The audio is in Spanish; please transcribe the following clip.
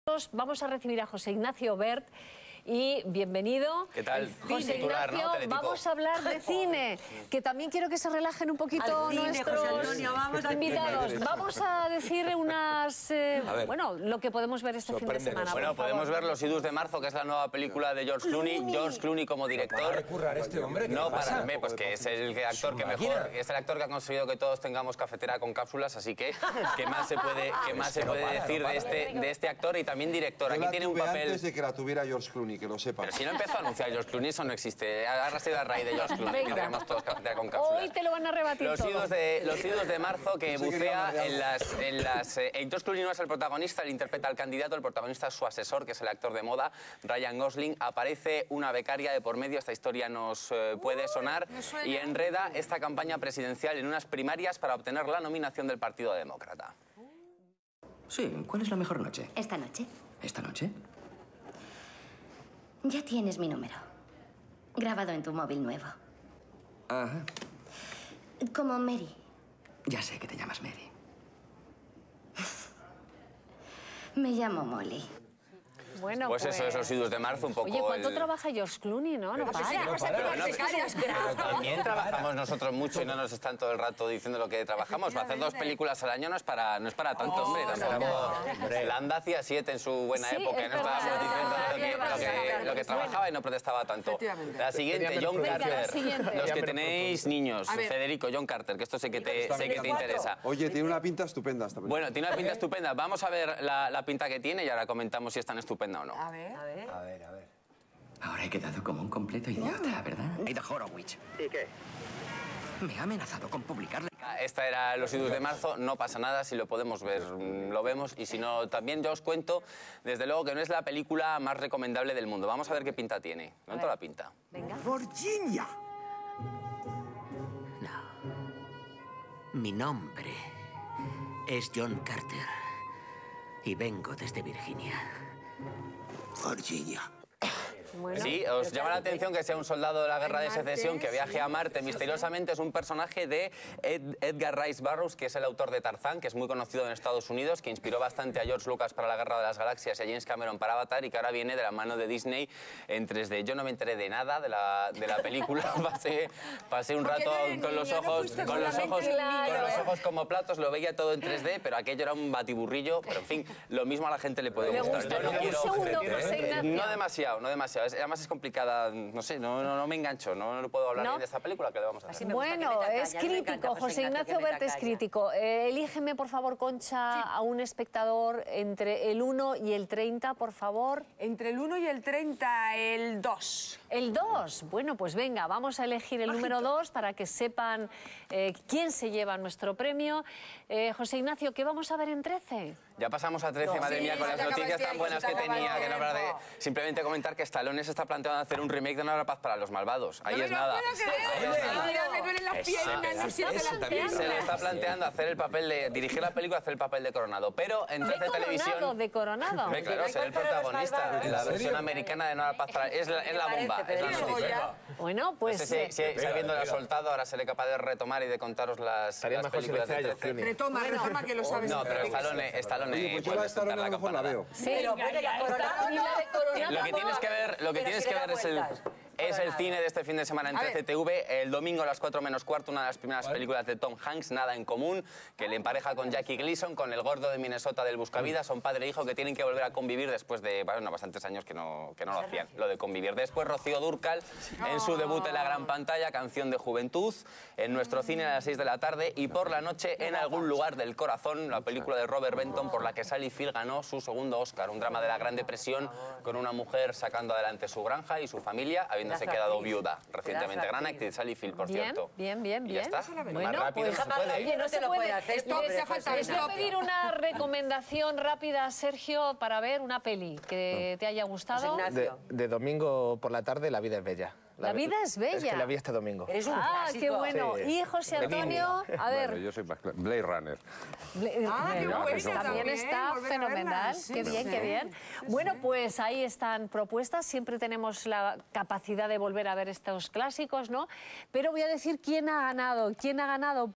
Vamos a recibir a José Ignacio Wert y bienvenido. ¿Qué tal? José Ignacio, vamos a hablar de cine, que también quiero que se relajen un poquito nuestros invitados. Vamos a decir unas... bueno, lo que podemos ver este fin de semana. Bueno, podemos ver Los Idus de Marzo, que es la nueva película de George Clooney. George Clooney como director. Este hombre, no para mí, pues que es el actor que mejor, es el actor que ha conseguido que todos tengamos cafetera con cápsulas, así que ¿qué más se puede decir de este actor y también director? Aquí tiene un papel... Antes de que la tuviera George Clooney, que lo sepa. Pero si no empezó a anunciar George Clooney, eso no existe. Ahora ha sido a raíz de George Clooney, que tenemos todos cafetera con cápsulas. Hoy te lo van a rebatir Los Idus de Marzo, que bucea en las... George Clooney no es el protagonista, él interpreta al candidato, el protagonista es su asesor, que es el actor de moda, Ryan Gosling. Aparece una becaria de por medio, esta historia nos puede sonar, y enreda esta campaña presidencial en unas primarias para obtener la nominación del Partido Demócrata. Sí, ¿cuál es la mejor noche? Esta noche. ¿Esta noche? Ya tienes mi número. Grabado en tu móvil nuevo. Ajá. Como Mary. Ya sé que te llamas Mary. Me llamo Molly. Bueno, pues eso es Los Idus de Marzo, un poco... Oye, ¿cuánto trabaja George Clooney, no? No para. Pero también trabajamos nosotros mucho y no nos están todo el rato diciendo lo que trabajamos. Hacer 2 películas al año no es para tanto, hombre. La Anda hacía 7 en su buena época y no estábamos diciendo lo que trabajaba y no protestaba tanto. La siguiente, John Carter. Los que tenéis niños, Federico, John Carter, que esto sé que te interesa. Oye, tiene una pinta estupenda esta película. Bueno, tiene una pinta estupenda. Vamos a ver la pinta que tiene y ahora comentamos si es tan estupenda o no. A ver. Ahora he quedado como un completo idiota, ¿verdad? Ada Horowitz. ¿Y qué? Me ha amenazado con publicarla. Esta era Los Idus de Marzo, no pasa nada, si lo podemos ver, lo vemos, y si no, también yo os cuento, desde luego que no es la película más recomendable del mundo. Vamos a ver qué pinta tiene. ¿Cuánto la pinta? Venga. ¡Virginia! No. Mi nombre es John Carter y vengo desde Virginia. Virginia. Bueno. Sí, os llama la atención que sea un soldado de la Guerra de Secesión que viaje a Marte misteriosamente. Es un personaje de Edgar Rice Burroughs, que es el autor de Tarzán, que es muy conocido en Estados Unidos, que inspiró bastante a George Lucas para la Guerra de las Galaxias y a James Cameron para Avatar, y que ahora viene de la mano de Disney en 3D. Yo no me enteré de nada de la película, pasé un rato con los ojos como platos, lo veía todo en 3D, pero aquello era un batiburrillo. Pero en fin, lo mismo a la gente le puede gustar. Yo no quiero... No demasiado. Además es complicada, no sé, no me engancho, no puedo hablar bien de esta película, que le vamos a hacer. Bueno, es crítico, José Ignacio Wert es crítico. Elígeme, por favor, Concha, a un espectador entre el 1 y el 30, por favor. Entre el 1 y el 30, el 2. El 2. Bueno, pues venga, vamos a elegir el número 2 para que sepan quién se lleva nuestro premio. José Ignacio, ¿qué vamos a ver en 13? Ya pasamos a 13, madre mía, con las noticias tan buenas que tenía, que no hablar de... Simplemente comentar que Stallone se está planteando hacer un remake de No habrá paz para los malvados. Ahí es nada. Se le está planteando hacer el papel de... dirigir la película, hacer el papel de Coronado. Pero en 13 Televisión... ¿De Coronado? Claro, ser el protagonista. La versión americana de No habrá paz para... Es la bomba, es la noticia. Bueno, pues... Si habiéndola soltado, ahora seré capaz de retomar y de contanos las películas de 13. Retoma, que lo sabes. No, pero Stallone Oye, pues yo la de Stallone a lo mejor la veo. Sí, pero lo que tienes que ver es el cine de este fin de semana en 13 TV. El domingo a las 4 menos cuarto, una de las primeras películas de Tom Hanks, Nada en común, que le empareja con Jackie Gleason, con el gordo de Minnesota del Buscavidas. Son padre e hijo que tienen que volver a convivir después de bastantes años que no lo hacían, lo de convivir. Después Rocío Dúrcal, en su debut en la gran pantalla, Canción de Juventud, en nuestro cine a las 6 de la tarde. Y por la noche, En algún lugar del corazón, la película de Robert Benton, por la que Sally Field ganó su segundo Oscar. Un drama de la Gran Depresión, con una mujer sacando adelante su granja y su familia, habiéndose quedado viuda recientemente. Gran actriz, Sally Field, por cierto. Bien. Y ya está. Bueno, más rápido pues, no se puede. Oye, no se puede hacer. Les voy a Stop. pedir una recomendación rápida, Sergio, para ver una peli que te haya gustado. De domingo por la tarde, La vida es bella. La vida es bella. Es que la vi este domingo. Eres un clásico. Qué bueno. Sí. Y José Antonio, a ver. Bueno, yo soy más Blade Runner. Qué buena También está volver a fenomenal. verla. Sí, Qué bien, sí. qué bien. Bueno, pues ahí están propuestas. Siempre tenemos la capacidad de volver a ver estos clásicos, ¿no? Pero voy a decir quién ha ganado. ¿Quién ha ganado?